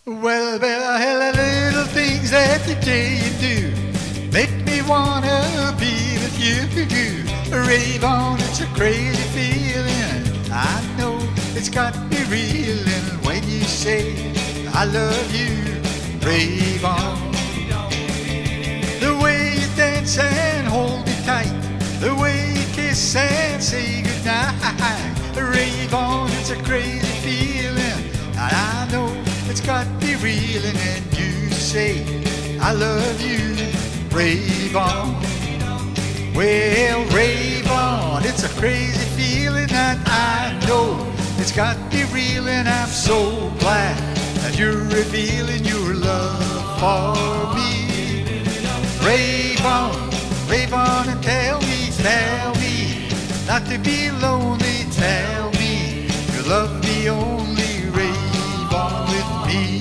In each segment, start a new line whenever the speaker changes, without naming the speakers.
Well, little things that you day you do make me wanna be with you. Rave on, it's a crazy feeling. I know it's got me reeling when you say I love you. Rave on. The way you dance and hold me tight, the way you kiss and say goodnight. Rave on, it's a crazy feeling. And I know it's got me reeling, and you say I love you. Rave on. Well, rave on, it's a crazy feeling, and I know it's got me reeling. I'm so glad that you're revealing your love for me. Rave on and tell me not to be lonely. Tell me you love me only. Rave on with me.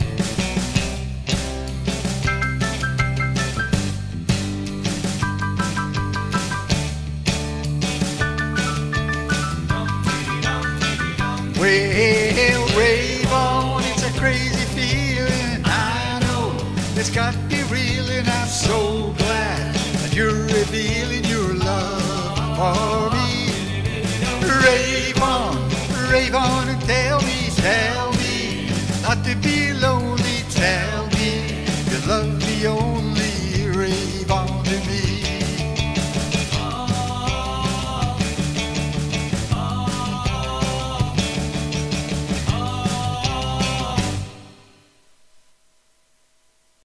Well, rave on, it's a crazy feeling. I know it's got me reeling. I'm so glad that you're revealing your love for me. Rave on and tell me not to be lonely. Tell me you love me only. Rave on.